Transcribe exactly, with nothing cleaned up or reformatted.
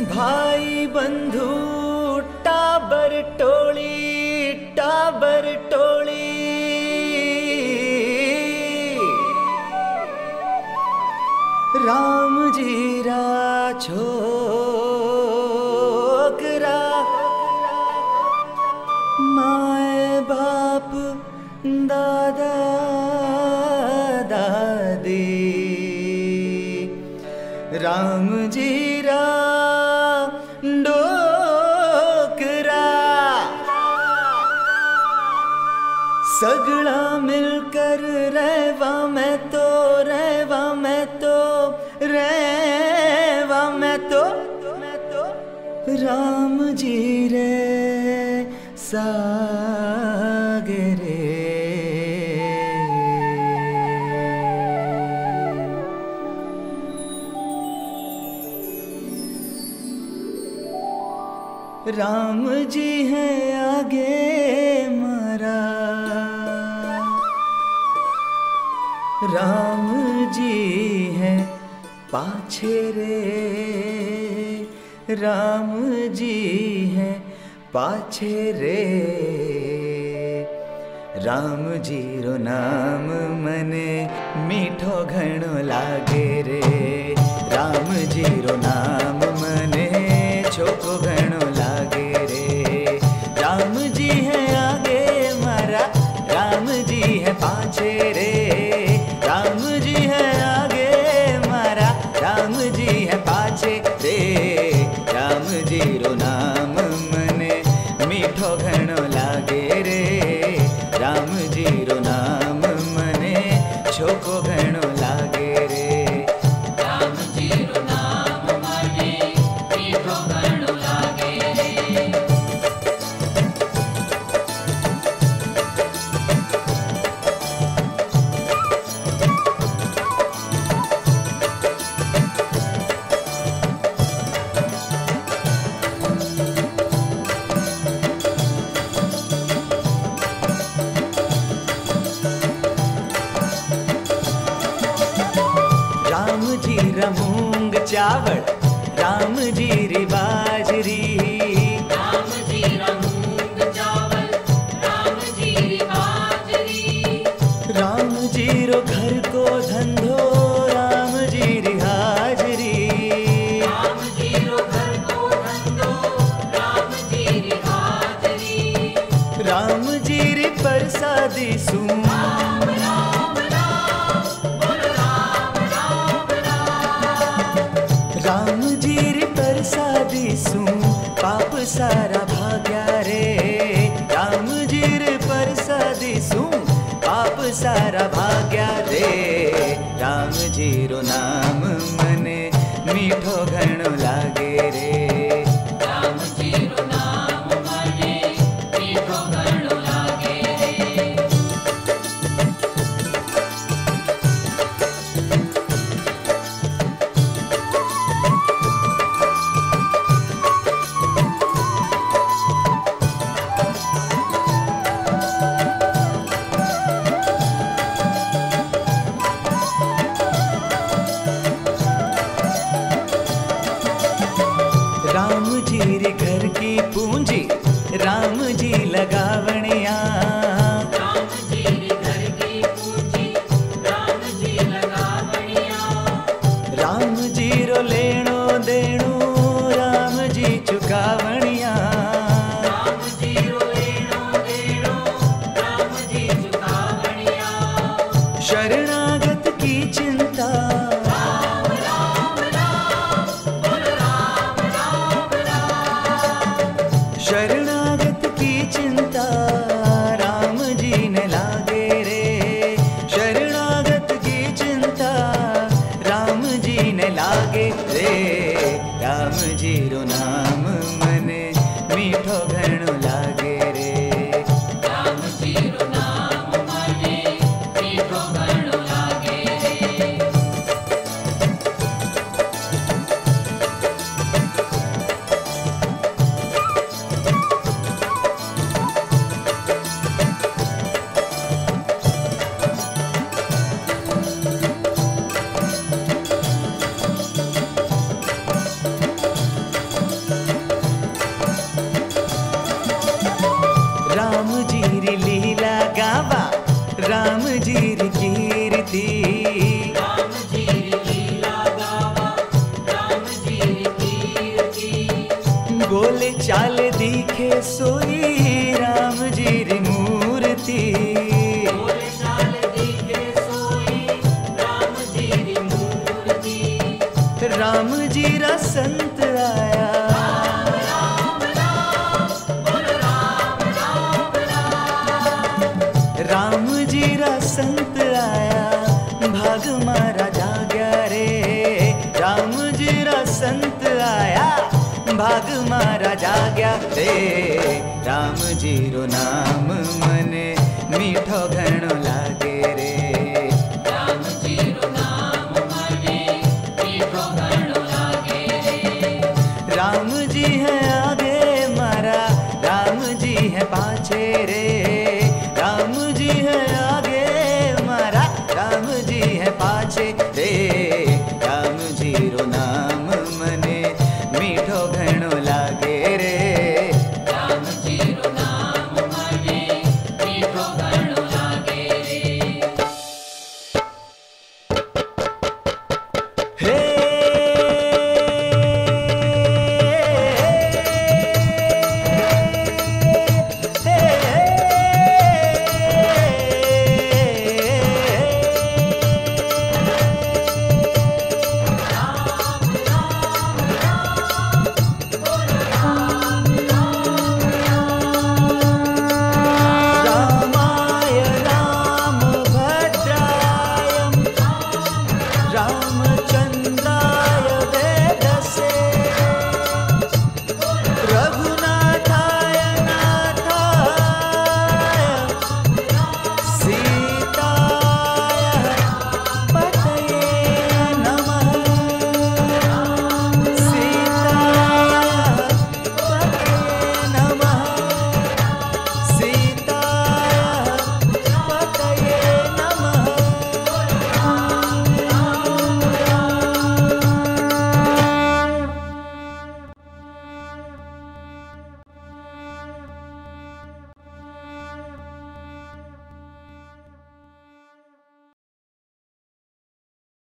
भाई बंधु टाबर टोली टाबर टोली, राम जीरा छोकरा, माए बाप दादा दादी, राम जीरा डोकरा, सगड़ा मिलकर रहवा मैं तो रहवा मैं तो रहवा मैं तो मैं तो राम जी रे सागरे। राम जी हैं आगे मारा, राम जी हैं पाछे रे, राम जी हैं पाछे रे, राम जी रो नाम मने मीठो घणो लागे रे, राम जी रो नाम मने छोको घणो लागे रे, राम जी है आगे मारा, राम जी है पाछे रे, राम जी है आगे मारा, राम जी है पाछे रे, राम जी रो नाम मने मीठो घणो लागे रे, राम जी रो नाम मने छोको घणो लागे रे, राम जी रो नाम मने मीठो घणो लागे रे। राम जी रमूंग चावल, राम जी री बाजरी, राम जी रमूंग चावल, राम जी री बाजरी, राम जी रो घर को धंधो, राम जी री हाजरी, राम जी रो घर को धंधो, राम जी री हाजरी, राम जी री परसादी सू, राम राम राम बोल राम राम राम, राम जी री परसादी सू पाप सारा भाग्या रे, राम जी री परसादी सू पाप सारा भाग्या रे, राम जी रो नाम मने मीठो घणो लागे रे, राम जी रो नाम मने मीठो घणो लागे रे। जी रा संत आया, राम जी रा संत आया, भाग मारा जाग्या रे। राम जी रा संत आया, भाग मारा जाग्या रे। राम जी रो नाम मने मीठो घणो लागे रे। राम जी रो नाम मने मीठो घणो लागे रे। राम जी है आगे मारा, राम जी है पाछे रे। राम जी है आगे मारा, राम जी है पाछे रे। राम जी रो नाम मने मीठो घणो लागे रे। राम जी रो नाम मने मीठो घणो